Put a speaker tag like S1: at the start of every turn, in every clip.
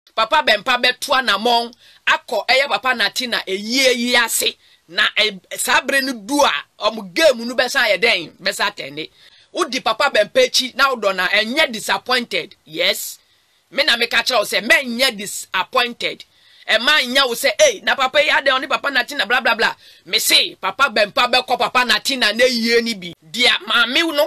S1: papa bempa betua na mon akọ eye papa na ti na eyi ase na sabre no du a game no besa ye den besa tende udi papa bempa chi na udo na enye disappointed yes me na me ka kire o say me enye disappointed e ma nya wo say na papa ya de oni papa na ti na bla bla bla me say papa bempa be ko papa na ti na yie ni bi dia ma me no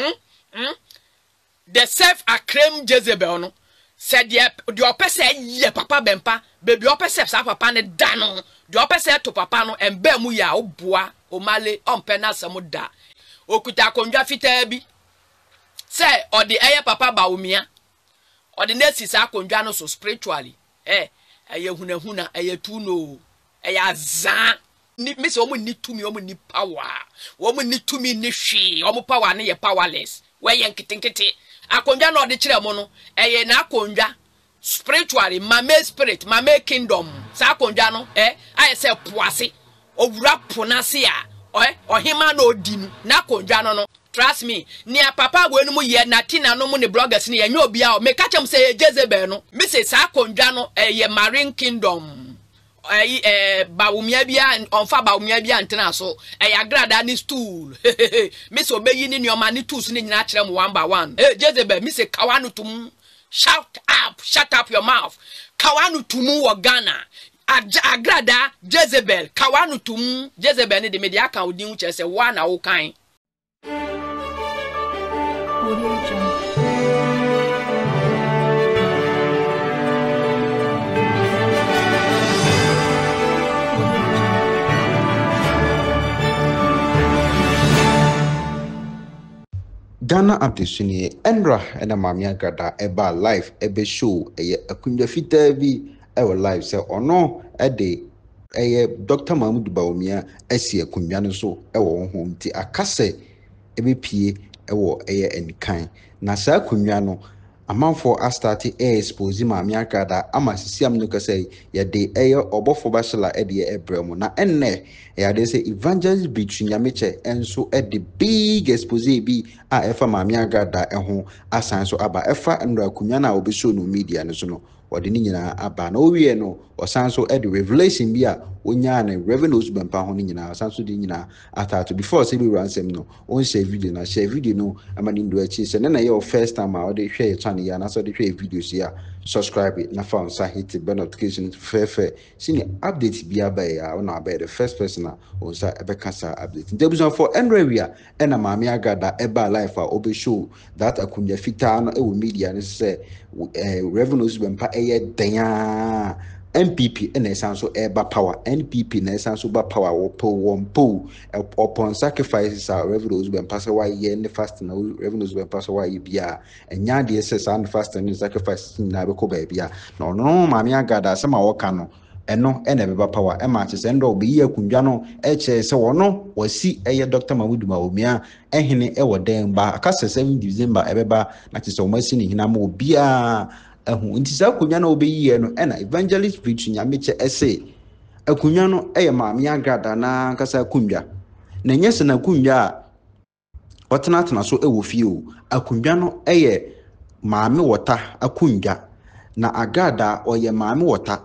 S1: the self acclaim Jezebel no said the opese ye papa bempa baby opese sa papa ne da no the opese to papa no embe mu ya oboa omale ompe na samu da okuta konjwa fitaa bi se odi eye papa ba omia odi nesi sa konjwa no so spiritually eye hunahuna eye tuno eye azan ni me se omo ni tumi omo ni power omo ni tumi ni hwi omo power ne ye powerless we ye nkitinkiti akonja no de kire mo no eye na akonja spiritually mame spirit mame kingdom sa akonja no aye se poase owura ponase a ohima na odinu na akonja no trust me ni papa bo enu mu ye na tina no mu ne bloggers ni ye nya obi a me ka chem se Jezebel no me se sa akonja no eye marine kingdom bawumia bia onfa bawumia bia ntena so agrada ni stool me so be yi ni nyoma ni tools ni nyina kire mu one by one Jezebel me se kawanu tum shut up your mouth kawanu tumu wo Ghana agrada Jezebel kawanu tum Jezebel ni de media kan odin che se wa na wo kan
S2: Ghana Abdesuni Enra and a Mamia Gada eba live ebe show akunja fitaa bi ewo live say ono ede Dr. Mahmoud Bawumia esi akunja no so ewo ho nti akase ebe pie ewo enikan na sa akunja no amanfo astarte expose Mamia Gada ama sisiam no kase ye de obofo bachelor ede ebremu na enne they say evangelist between Yameche and so at the big expose bi efa Mamia Gada eho asan so aba efa ndra kunya na obi show no media no so no odi ni nyina aba na owie no osan so at the revelation bi a onya na revenues bempa ho ni nyina osan so di nyina atatu before say bi ransem no on share video no amani ndo achi se na your first time a odi hwe channel ya na so di hwe videos ya subscribe na fa on hit the notification fair sini update bi aba ya ona aba the first person on sa ebekasa update ndebuzon for Enrawia ena Mamia Gada eba life a obe show that akunya fita no e media ne say revenues bempa denya MPP and essential eba power NPP and essential ba power wo upon sacrifices our revenues when pass away in the fast no revenues when pass away bia and nya de ss and fast and sacrifice na be ko ba bia no Mamia Gada sama woka no eno beba power matches endo be ye kunja no che se wono wasi Dr. Mahmoud Bawumia ehene wo den ba akase 7 December ebeba na che se omasi ni hina ma obia nti sa kunya na obeyi no na evangelist preach Nyameche ese akunya no Mamia Gada na kasa kunja na nyese na kunja otenatena so ewo fie o akunya no maame wota akunja na Agada oye maame wota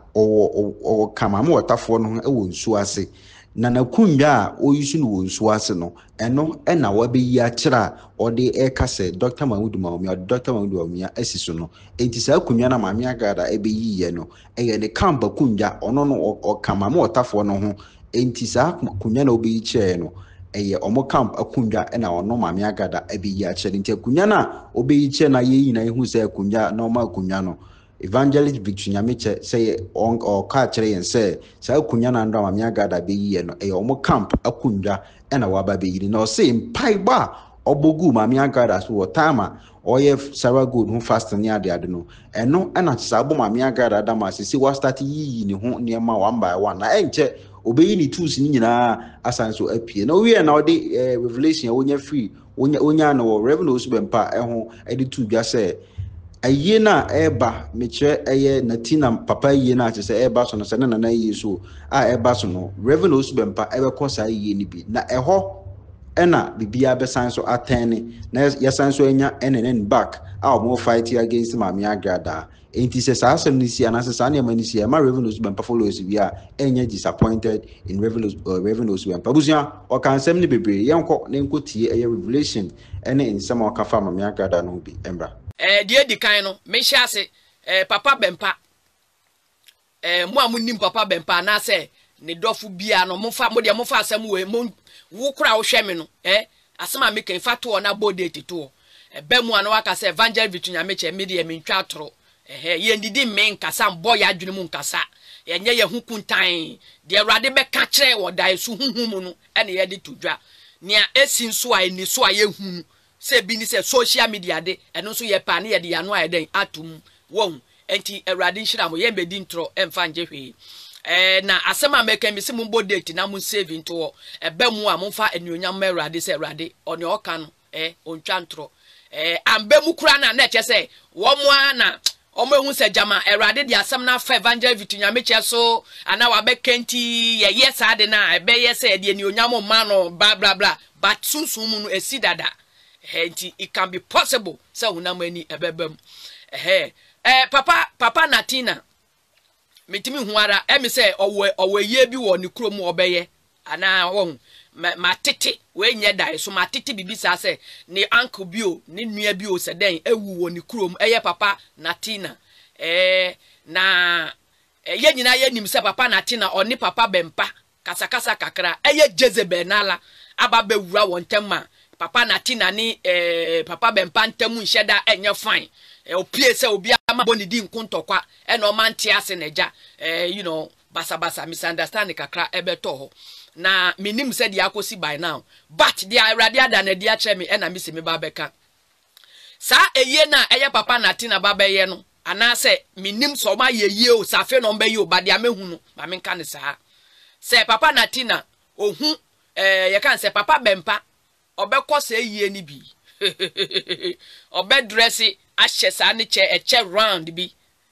S2: o kamame wota fo no ewo nsu ase na kunja oyusu no nsu ase no eno na wabeyi akira ode ekase Dr. Mahmoud Bawumia asiso no enti sa kunja na Mamia Gada ebeyi ye no ne kamba kunja ono no o kamame wota fo no ho enti sa kunja na obeyi kire no omo camp akunja na ono Mamia Gada ebeyi akire enti kunja na obeyi kire na ye yina ehu sa kunja na oma kunja no evangelist Victor Nyameche say on or kachere yen say sa akunya na ndo Mamia Gada be yi no omo camp akunja na waba be yi no say mpai ba obogu Mamia Gada so time oye Sarah Good who fast ni ade no eno na sa bo Mamia Gada da ma say wa start yi ni ho niema one by one na enche obeyi ni tools ni nyina asan so apie na we na ode revelation wonya free wonya no revenues bempa eho ede tu bia say aye na eba meche natina papa aye na che eba so no se na yesu eba so no revenues bempa kosa aye ni bi na eho ena bibia be san so atene na yesan so enya enen back mo fight against Mamia Gada enti se saa asem ni si anase saa ne mani si ma revenues bempa followers bi a enye disappointed in revenues bempa busia o kan asem ni bebre yenko ne nkotie eye revelation ene nsem o kafa ma me agada no bi embra
S1: die di kan no me hia se papa bempa mo amunim papa bempa na se ne dofo bia no mo fa asem we mo wo kura wo hwe me no asem a me kan fa to na body to be mu an waka se evangel vitunya meche media me ntwa atoro ye ndidi me nkasa mbo ya adwene mu nkasa yenye ye hu kuntan de awrade be ka kire wo dai so huhu mu no ene ye de todwa nia esi nso a eni so a ye hu se bi ni se social media de eno so ye pa ne ye de yano a ye den atum wo enti awrade nhira mo ye mbedi ntro emfa nje hwe na asema meka mi se mu mbo date na mu save nto ebe mu a mo fa enuonyam ma awrade se awrade oni oka no ontwa ntro ambe mu kura na che se wo mo ana omo hu se jama erade di asem na fa evangel vitunya meche so ana wa be kenti ye yes ade na ebe yes e de ni onyam ma no bla bla bla but sunsun mu no esi dada enti it can be possible se hunam ani ebebam papa Natina metimi hu ara emi se owo ye bi wo ni krom obeye ana wo matete we nye dai so matete bibisa se ni uncle bio ni nua bio se den ewu wo ni krom eye papa Natina na ye nyina ye nim se papa Natina oni papa bempa kasakasa kakra eye Jezebel nala aba bewura won tema papa Natina ni papa bempa ntemu nheda enye fine opie se obi amabo ni di nkontokwa eno manti ase neja you know basa misunderstand kakra ebeto ho na minim said yakosi by now but they are rather than a dear chemi and I miss me babeka sa eye na eye papa Natina babaye no ana se minim so ma ye o safe no mbe yo ba dia mehunu ma menka ne sa se papa Natina ohun ye kan se papa bempa obekọ se ye ni bi obe dress ahye sa ne che round bi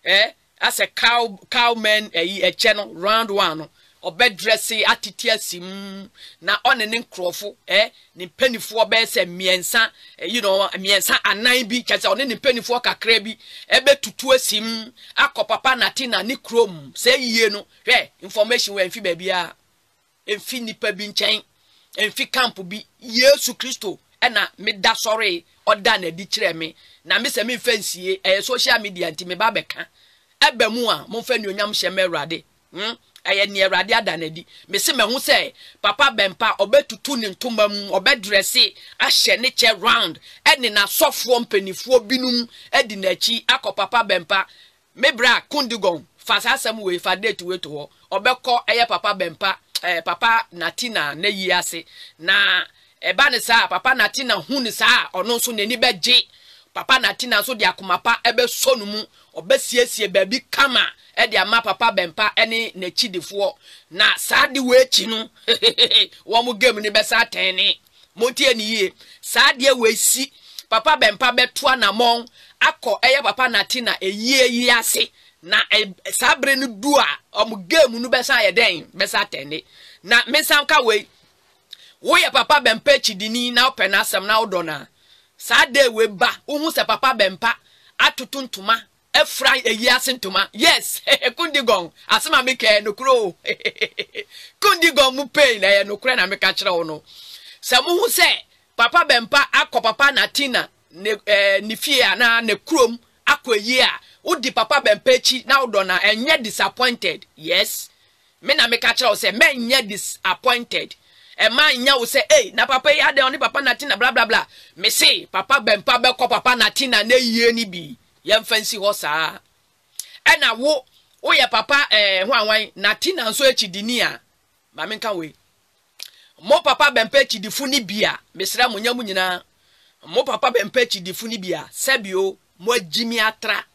S1: as a cow man che no round one no obedresse atiti asim na one ne nkrofo ne panifo be se miensa you know miensa anan bi kese one ne panifo kakra bi ebe tutu asim akopapa Natina ni krom se yie no hwe information we mfi ba bia emfi nipa bi nchen emfi camp bi Yesu Kristo na me da sorry oda na di kire me na me se me fansie social media nti me ba beka ebe mu a mo fa nuonyam hye me Awrade aye ne Awrade adanadi me se me hu se papa bempa obetutu ne ntoma mu obedresse ahye ne che round ene na sofo mpanifuo binum edi na chi akopapa bempa me bra kundigon fasasam we fa date we to ho obekọ eye papa bempa papa Natina na yi ase na eba ne sa papa Natina hu ne sa ono so nani beje papa Natina so de akomapa ebe sonu mu obesiesie baby kama de ama papa bempa ene na chidifo na saade we chi no wo mu game ni besa tene montie ni ye saade we si papa bempa beto na mon akọ eye papa Natina eyie ase na sabre no du a omu game no besa ye den besa tene na mesam ka we wo ye papa bempa chidini na opena asem na odona saade we ba uhu se papa bempa atutuntuma efra eyiase ntuma yes kundigon asema meke nokro kundigon mu pay na ye nokre na meka kire wo no se mu hu se papa bempa akọ Natina ne fie na ne krom akọ yi a udi papa bempa chi na odona enye disappointed yes me na meka kire wo se me enye disappointed ma nya wo se na papa ya de oni papa Natina bla bla bla me say papa bempa be kọ papa Natina na yie ni bi yemfansi ho saa ena wo ye papa hwanwan Natina nso echidini a ma menka we mo papa bempa echidifu ni bia mesra mo nyam nyina mo papa bempa echidifu ni bia sabio mo agimi atra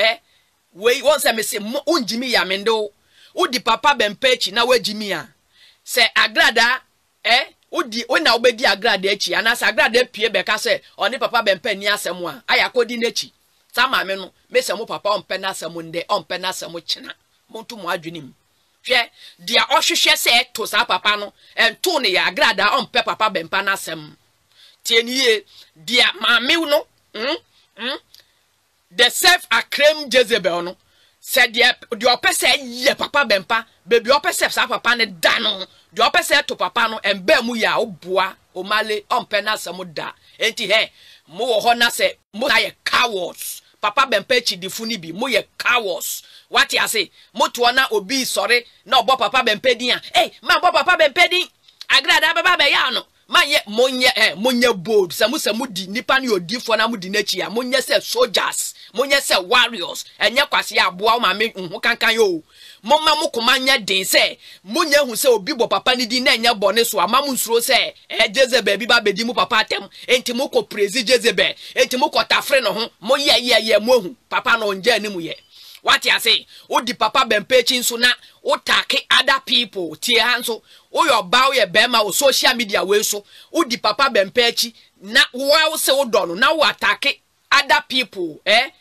S1: we won se me se mo unjimi ya mendo udi papa bempa echi na wagimi a se agrada udi ona obedi agrada echi anasa agrada pie beka se oni papa bempa ni asem a ayakodi n'echi sama me no me se mo papa ompena asem nde ompena asem china montu mo adwenim hwe dia ohwehwe se to sa papa no ento ne ya agrada ompe papa bempa na asem tieniye dia maame no the self acclaimed Jezebel no said the opese ye papa bempa baby opese sa papa ne da no the opese to papa no embe mu ya oboa omale ompe na asem da enti he mo wo ho na se mo na ye cowards papa bempa chi difu ni bi mo ye cowards what you say mo to na obi sorry na obo papa bempa din ma obo papa bempa din agrada baba be ya no Manye monye bold samu di nipa ni odifo na mudi nachi ya monye se soldiers monye se warriors enye kwase aboa ma me hu kankan yo momma mo komanya den se monye hu se obi bo papa ni di na enye bone so amamu nsuro se Jezebel bi ba bedi mu papa atem enti mo ko praise Jezebel enti mo ko tafre no ho mo ye mo hu papa no nje ani mu ye what you say odi papa bempechi nso na otake other people tie hanso o your bow ye bema o social media we so odi papa bempechi na wo se odo no na wo atake other people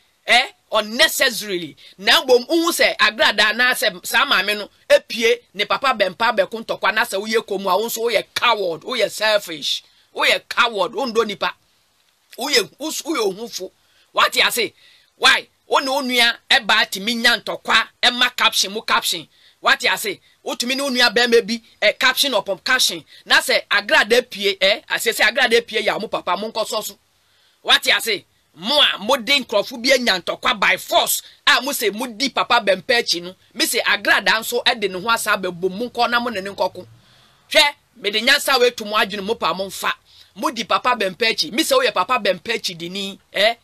S1: unnecessarily na bom hu se agrada na se sa maame no epie ne papa bempa be kuntokwa na se wo ye komu a wo so wo ye coward wo ye selfish wo ye coward wo ndo nipa wo ye ohufo what you say why Oni onua eba timi nya ntokwa ema caption mu caption what you say otumi ni onua be mebi caption upon caption na se agrada pie asese agrada pie ya mu papa mu nkoso what you say mo a modi nkrofo bi anya ntokwa by force a mo se modi papa bempa echi no me se agrada nso de ne ho asa bebo mu nko na mo ne nkoko hwe me de nyansa we to mo adwene mo pa mo mfa modi papa bempa echi me se wo ye papa bempa echi dini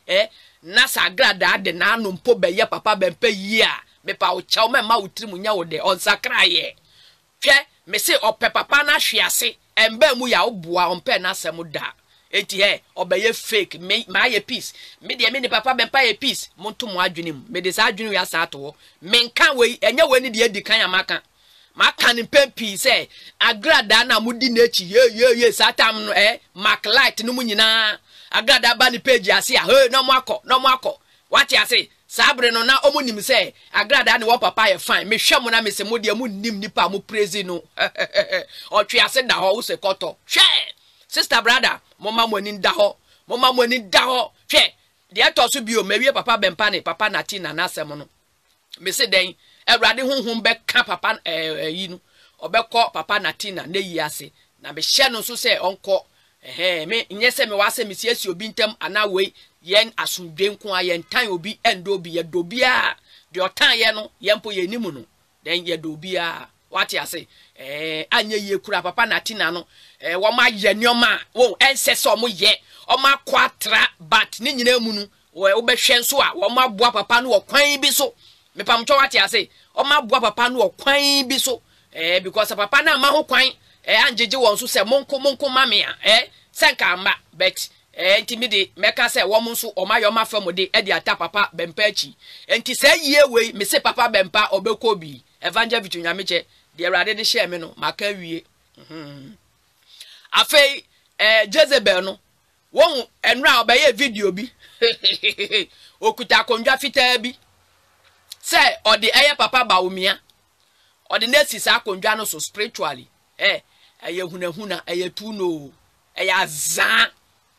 S1: na sagrada de na no mpo be ye papa bempa yi a me pa o chaw me ma wutiri munya wo de on sakra ye hwe me se ope papa na hwease emba mu ya oboa ompe na asem da enti obeye fake ma ye peace me de me ni papa bempa ye peace monto mo adwene mu me de sa adwene ya sa to me nka we enya we ni de edi kan ya maka ni pempi se agrada na mudi na echi ye satam no mark light no mu nyina agrada ba ni page ase a no mo akọ what you say sabre no na omunim say agrada ni wo papa ye fine me hwem na me se mo de mu nim nipa mo praise no otwe ase da ho wo se koto hwe sister brother mama mo ni da ho hwe de ato so bio mewie papa bempa ne papa na tina na asem no me se den Ewrade honhom be ka papa yi no obekọ papa na tina na yi ase na be hye no so se onko me nye se me wase me siesi obi ntem ana we yen asundwe nko ayen tan obi endo obi ye dobia de otan ye no yempo ye nimu no den ye dobia what you say anye ye kura papa na tina no wo ma ye nyoma wo ense so mo ye o ma kwatra but ni nyina mu no wo be hwe nso a wo ma boa papa no wo kwan bi so me pam cho what you say o ma boa papa no wo kwan bi so because papa na ma ho kwan anjeje won so se monko mame a senka ma bet intimide meka se wo nso o ma yo ma fam de e de ata papa bempa achi enti se yie we me se papa bempa obekọ bi evangel bitu nyameche de Ewrade de share me no maka wie afei Jezebel no won enra obeye video bi okuta konjwa fitaa bi se odi eye papa baumia odi nesi sa konjwa no so spiritually eye hunahuna eye tuno eye azan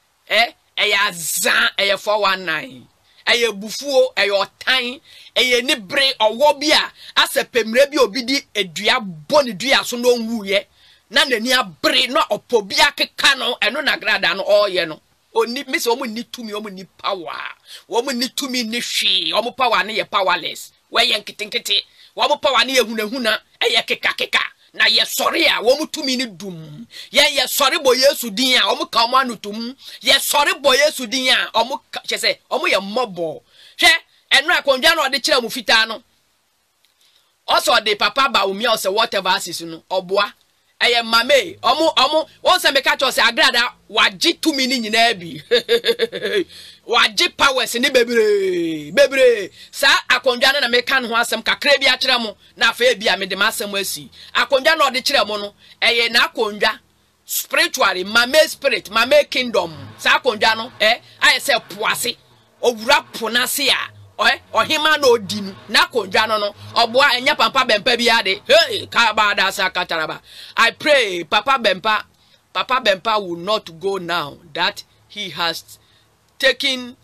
S1: eye 419 eye bufuo eye otan eye nibre owo bi a asepemre bi obidi edua boni dua so no nwuye na nani abre no opobi akeka no eno na grada no oye no oni mise omo ni tumi omo ni power omo ni tumi ni hwe omo power ne ye powerless we ye nkitinkiti omo power ne ye hunahuna eye keka na ye sorry a wo mutumi ni dum ye sorry bo Yesu din a omo ka omo anutum ye sorry bo Yesu din a omo chese omo ye mobo hwe enu akondwa na ode kire mu fita no oso de papa ba umi o se whatever asis no oboa eye mame omo won se me ka cho se agrada waji tumi ni nyina bi waji powers ni bebre sa akondwa na me kan ho asem kakra bi a kire mu na fa bi a me de masem asi akondwa na ode kire mu no eye na akondwa spiritually mame spirit mame kingdom sa akondwa no aye se poase owura ponase a ohima na odinu na akondwa no oboa enya papa bempa bi ade ka ba da sa kataraba. I pray papa bempa will not go now that he has taken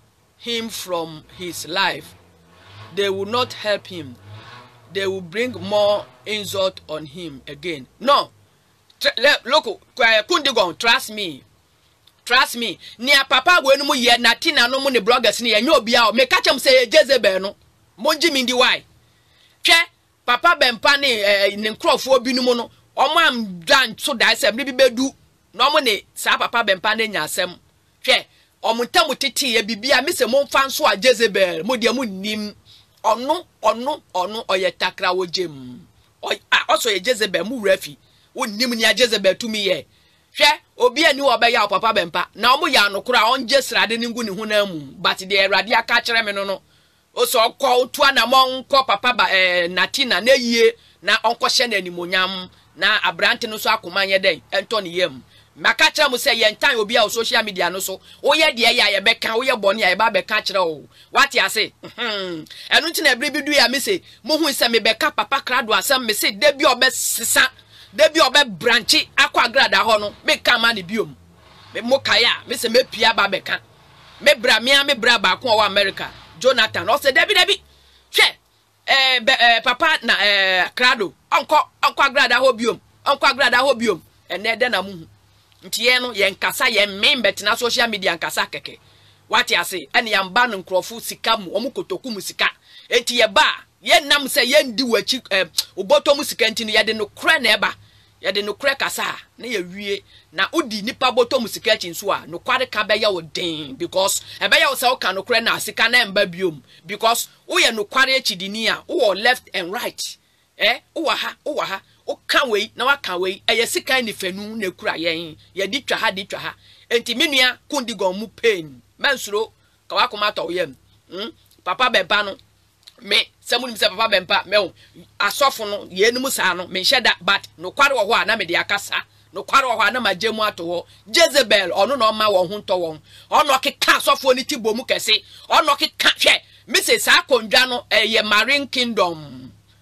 S1: him from his life. They will not help him. They will bring more insult on him again. No. Look, Kundigon, trust me. Trust me. Nia papa when mu ye na tina no mu ne bloggers ni enyo bia o me catch am say Jezebel no. Monji mi ndi why. Hwe papa bempa ne ne nkrofo bi no mu no. Omo am dwan so da asem ne bi bedu. No mo ne sa papa bempa ne nya asem. Hwe omo ntamu tete ye bibia me se mo mfa nso a Jezebel mo de mu nim. Ono oye takra wo jem. Also ye Jezebel mu refi. Wo nim ni a Jezebel to me ye. Hwe obi ani wo be ya papa bempa na omo ya no kura onje srade ni ngu ni hu na mu but de erade aka kire me no o so okọ otu na mo nkọ papa ba natina na yie na onko hye na animonyam na abrante no so akomanye den ento ne yam maka kire mu se ye ntan obi a social media no so wo ye de ya ye be kan wo ye boni ya ba be ka kire o what ya say enu nti na ebre bidu ya me se mo hu se me be ka papa krado asem me se de bi obe sisa Debi obe branchi akwa grada ho no me kama ne biom me mokaya me se me pia ba beka me bra me bra ba ko wa America Jonathan o se debi hwe papa na krado onko grada ho biom ene de na mu nti ye no ye nkasa ye membet na social media nkasa keke wati ase ene ya mba no nkrofo sika mu omukotoku mu sika enti ye ba ye nam se ye ndi wachi oboto mu sika enti no ye de no kra na eba ye de no kra kasa na ye wie na odi nipa boto mu sika chi nso a no kware ka be ya wo den because ebe ya wo se wo ka no kra na sika na mba biom because wo ye no kware chidini a wo left and right wo ha o kan wei na wa kan wei eye sika ni fanu na kura yen ye di twa ha enti menua Kundigon mu pain mansuro ka wa koma to yem papa bempa no me samunim se papa bempa me asofo no ye num sa no me hyeda but no kware wo ho a na me de akasa no kware wo ho a na magemu ato ho Jezebel ono no ma wo ho nto won ono keka asofo ni tibo mu kese ono keka hwe me se sa akondwa no ye Marine Kingdom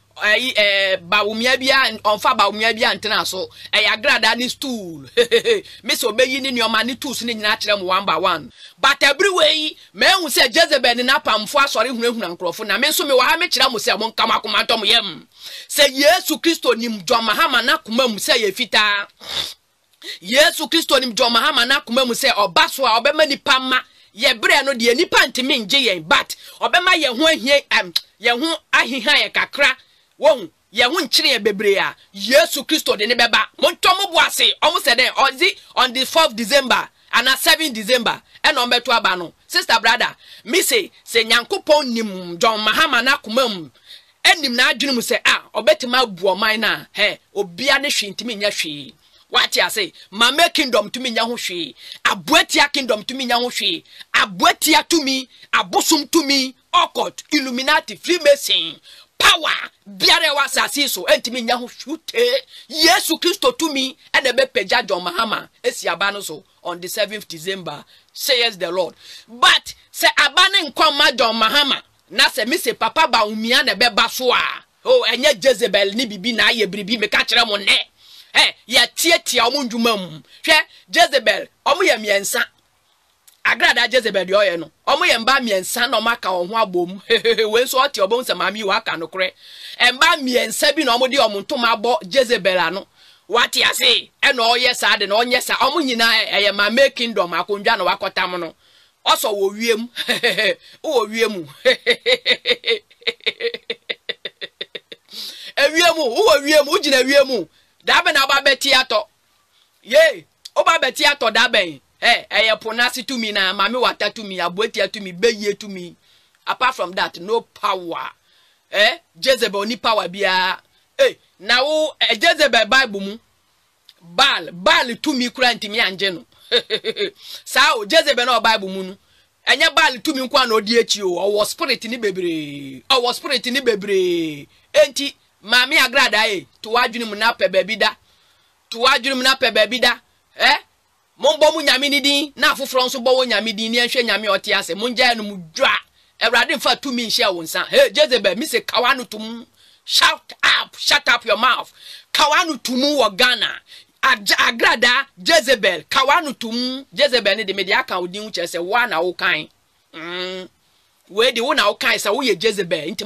S1: bawumia bia onfa bawumia bia ntena so agrada ni stool me so beyi ni nyoma ni tools ni nyina kire mu one by one but everywhere me hu se Jezebel ni napamfo asori hunahuna nkrofo na me so me wa ha me kire mu se mo nkama koma tom yem se Yesu Kristo nim dwoma ha ma na koma mu se ye fita Yesu Kristo nim dwoma ha ma na koma mu se obaso a obema nipa ma ye bre no de nipa ntimi nje yen but obema ye ho ahie ye ho ahiha ye kakra won ye hu nchire bebre a Yesu Kristo de ne beba montomo boase omo se den on the 4th December and 7th December and on beto aba no sister brother me say nyankopon nim John Mahama na komam enim na adwene mu se obetima buo man na obia ne hwintimi nya hwe what ya say Mama Kingdom to me nya ho hwe Aboatia Kingdom to me nya ho hwe Aboatia to me abosum to me occult Illuminati Freemason power biare wasasi so entimi nya ho hwute Yesu Kristo to me and the bepeja John Mahama esiaba no so on the 7th December says the Lord but say abane nkoma John Mahama na se me se papa ba umia na beba so a enye Jezebel ni bibi na aye bribi me ka kire mo ne ya tietia omo ndwuma mu hwe Jezebel omo ya miensa agrada Jezebel de oye no omo ye mba miensa na omaka ho abom we so oti obom se mami wa aka no kre mba miensa bi na omo de omo ntoma abo Jezebel ano what ya say e na oye sa de na onye sa omo nyina eye Mama Kingdom akondwa na wakotam no oso wo wiem wo wiem wo wiem ugina wiem da be na ba beti ato ye oba beti ato da ben eye ponasi to me na mami wata to me abotia to me beye to me apart from that no power Jezebel ni power bia na wo Jezebel Bible mu Baal to me kura ntimi anje no sa o Jezebel no Bible mu no enye Baal to me kwa na odi echi o wo spirit ni bebre enti mami agrada to wadwene mu na pe baby da Mombo mu nyame ni din na afoforo nso bo wo nyame din ni enhwe nyame ote ase monja no mu dwa Ewrade mfa to me nhia wo nsa Jezebel mi se kawanu tum shut up your mouth kawanu tum wo Ghana agrada Jezebel kawanu tum Jezebel ni de media kan odin uche se wa na wo kan we de wona wo kan sa wo ye Jezebel nti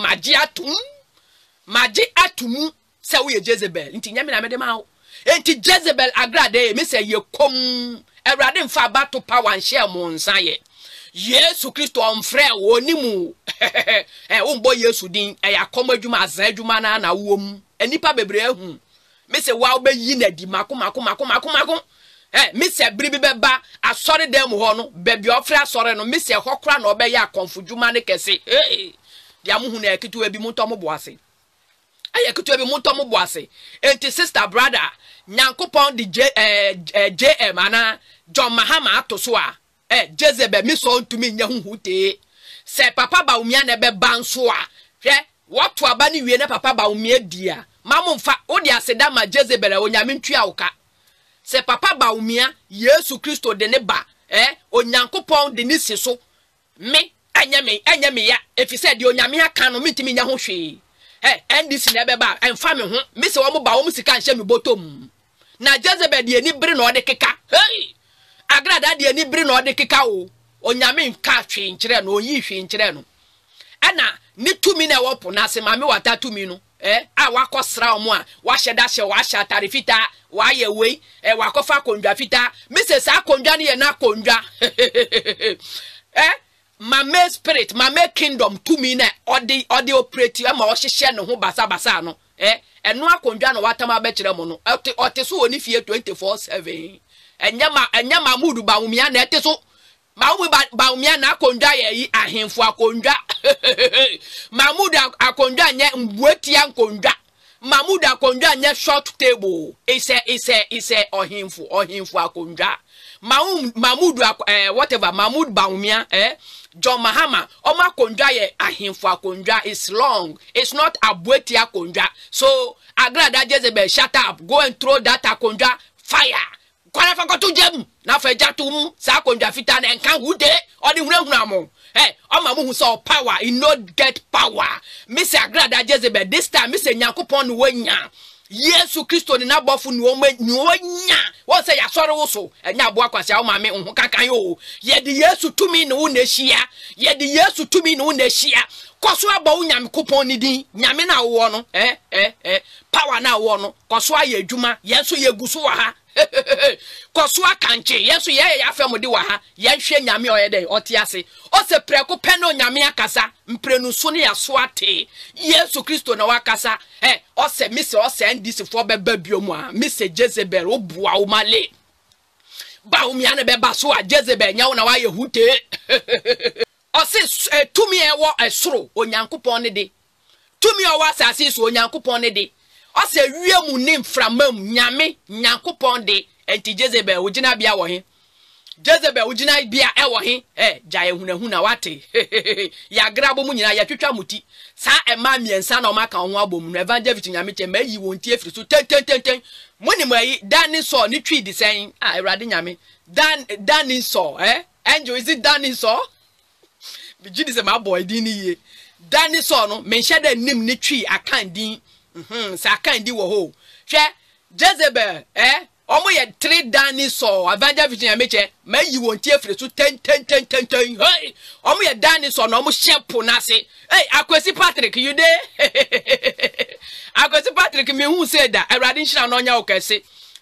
S1: magi atum sa wo ye Jezebel nti nyame na mede ma wo nti Jezebel agrade me se ye kom Ewrade mfa battle power nshare mo nsa ye Yesu Kristo omfre wonimu umbo Yesu din yakoma adwuma azan adwuma na wom enipa bebre ahu me se wa obeyi na di mako me se bribi beba asore dem ho no bebi ofre asore no me se hokora na obeya akonfudwuma ne kese dia muhu na ekitu ebi munto mo boase ekitu ebi munto mo boase enti sister brother nyankopon di JM ana John Mahama atoso a Jezebel mi so ntumi nya huhute se papa ba umia na be banso a hwe woto aba ni wie na papa ba umia dia mamumfa odi aseda ma Jezebel onyame ntua woka se papa ba umia Yesu Kristo de ne ba onyankopon de ni siso me anyame ya efise de onyame aka no mitimi nya ho hwe ndisi na be ba emfa me ho me se wo mo ba wo musika nhye me botom na Jezebel de ni bere na ode keka agrada de ni bere na ode keka o onyame nka hwe nkyere no oyi hwe nkyere no ana ni tumi na wopo na se mame wata tumi no a wakosra omo a wa hyeda hye wa hya tarifita wa ye wei wakofa kondwa fita mrs akondwa ne ye na kondwa mame spirit mame kingdom tumi na odi operate ama o hyehye ne ho basa no eno akondwa no watama ba kire mo no oteso oni fie 24/7 enyama mudu ba umia na eteso mawu ba umia na akondwa ye ahemfo akondwa mamudu akondwa nye mbuetia akondwa mamudu akondwa nye short table ise ohemfo akondwa mamudu whatever mamudu ba umia John Mahama omo akondwa ye ahemfo akondwa is long, it's not abuetia akondwa. So agrada Jezebel shut up, go and throw that akondwa fire kwana fa kotu jem na fa jatum sa akondwa fita na enkan hude odi hunahuna mo omamu hu so power in no get power miss agrada Jezebel this time miss nyankopon no wanya Yesu Kristo ni nabofu ni wonya wo se ya sore wo so enya abo akwase a wo mame hu kankan yo ye de Yesu tumi ni wo na hia ye de Yesu tumi ni wo na hia koso aba wo nyankopon ni din nyame na wo no power na wo no koso aye adwuma Yesu ye guso wa ha koso akanche Yesu ye ya fam de wa ha ye hwe nyame oye den otiase o se preko pe no nyame akasa mprenu so ne yaso ate Yesu Kristo na wakasa o se mise o se ndisi fo beba biomu a mise Jezebel obua o male ba umia na beba so a Jezebel nya na wa ye hute o se tumi ewo esoro onyankopon ne de tumi o wa asase so onyankopon ne de o se wiemu ne mframam nyame nyankopon de enti Jezebel ugina bia wo he Jezebel ugina bia ewo he jaye hunahuna wate ya grabo mu nyina ya twetwa muti sa ema miensa na o maka ho abom no evangelist nyame chema yi wonti efiri so ten muni mai daniso ni twi design Ewrade nyame daniso angel is it daniso bigidi se ma boy din ye daniso no menhye da nim ni twi akan din sa akan di wo ho hwe Jezebel omo ye 3 daniso evangelist nyame che ma yi wonti efiri so ten hey omo ye daniso no omo shepo na se akwesi Patrick you dey akwesi Patrick me hu say da Ewrade nhira no nya okese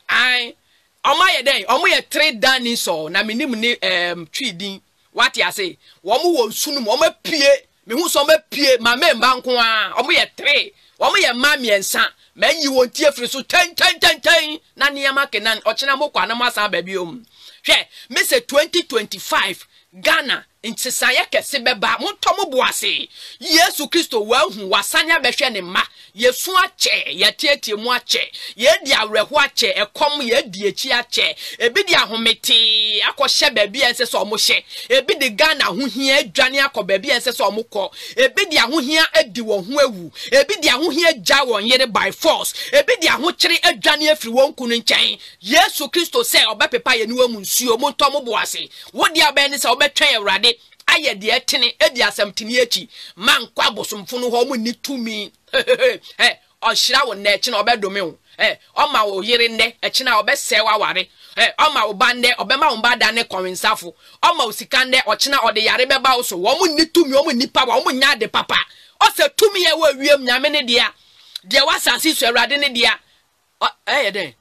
S1: omo ye den omo ye 3 daniso na menim ni twidin what ya say omo wo sunum omo pie me hu so omo pie ma memba nko a omo ye 3 omo ye ma miensa ma yi wonti efiri so ten na niama kenan ochina mokwa na masa babiom hwe me say 2025 Ghana intisaye kese beba montomo boase Yesu Kristo wa hu wasanya behwe ne ma yesu ache yetietie mu ache ye di awreho ache ekom ye di echi ache ebi di ahomete akɔhye baabi ense so omohye ebi di Ghana ho hia adwane akɔ baabi ense so omokɔ ebi di ahohia adi wo ho awu ebi di ahohia gya won yere by force ebi di ahokyere adwane afiri won kunu nkyɛn Yesu Kristo sɛ obepepa ye ne wamu nsuo montomo boase wo di abɛne sɛ obetwen Ewrade aye de etene edi asamtini echi man kwa bosomfo no ho mu ni tumi o hira wo na echi na obedome wo Oma wo yere nne echina obese wa ware oma wo bande obema wo bada ne konwensafo oma osika nne ochina ode yare beba wo so wo mu ni tumi wo mu ni power wo mu nya de papa o se tumi ye wo wiem nyame ne dia de wasasi so awrade ne dia den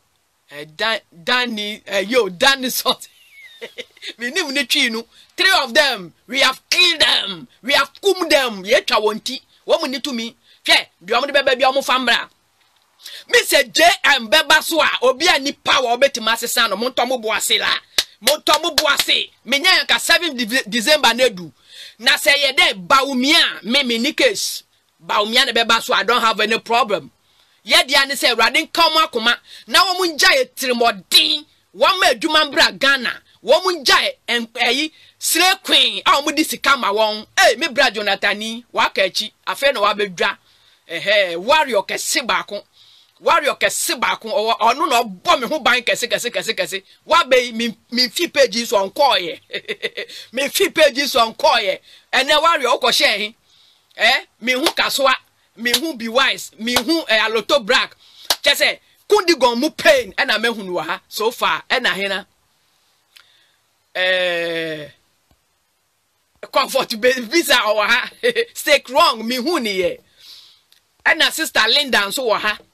S1: Danny sort we nim ne twi no 3 of them we have killed them we have kum them ye twa wonti wo mu ni tumi hwe de omo de beba bia omo famra Mr. JM beba so a obi ani power obetima sesa no montomo boase la montomo boase menya ka 7 December na du na say ye dey baumia me ni case baumia na beba so I don't have any problem ye dia ni say radin come akoma na wo munja ye tirimodin wo ma adwuma mbra Ghana wo munja eyi sre queen a wo di sika ma won me bra Jonathani wa ka achi afa na wa bedwa warrior kese baako warrior kese baako onu no bo me ho ban kese wa be mi fi page so onko ye mi fi page so onko ye ene warrior ko hye mi hu kasoa mi hu be wise mi hu aloto black kese kundi gon mu pain na me hu no ha so far na hena comfort visa or ha stake wrong mi hu ni ye na sister Linda so wo ha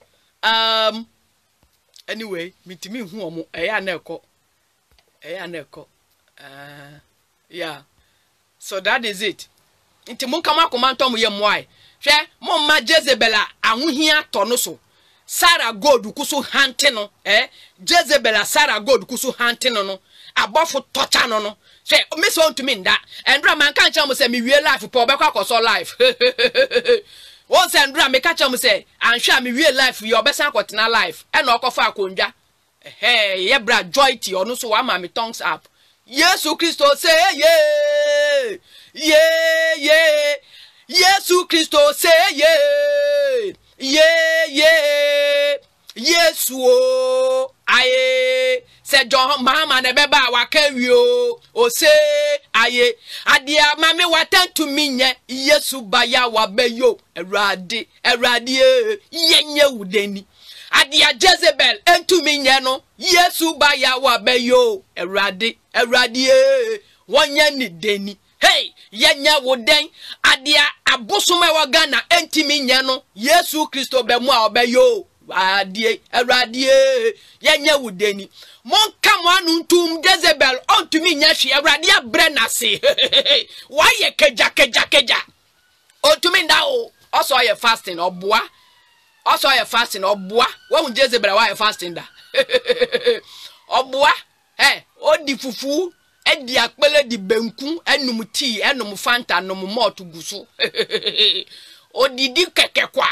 S1: anyway mitimi hu omo eya na eko yeah so that is it nti mun kama komanto mo ye moai hwe mo ma Jezebela ahohia to no so Sarah God kuso hante no Jezebela Sarah God kuso hante no abofo tocha no hwe me so ntumi nda endra man kan cha mo se me wie life po be kwa koso life Once and drum me catch say and share me real life your best na life and okofa akondwa ye bra joyty ono so wa ma me tongues up Yesu Christo say yeah Yesu Christo say yeah Yesu o aye se John mama na beba wa kawio o say aye adia mame watan to minye Yesu baya wa beyo erade yenye wudeni adia Jezebel entu minye no Yesu baya wa beyo erade wonye ni deni hey yenye wuden adia abosoma wa Ghana enti minye no Yesu Kristo be mu a obeyo erade yenye wudeni mon come one tum Jezebel onto me nyashi erade abrenase why ye keja onto me ndao also ye fasting oboa when Jezebel why fasting da oboa odi fufu edi akpele di benku enum tea enum fanta enum malt guso odidi kekekwa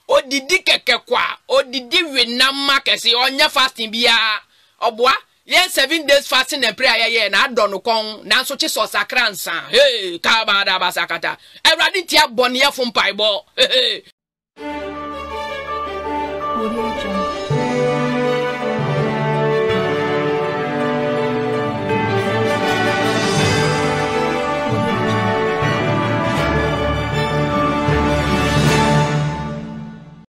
S1: odidi winama kesi onya fasting bia oboa ye 7 days fasting and prayer ye na adonu kon na so chi so sakransa ka ba da basakata erade tia bone ye fo mpaibo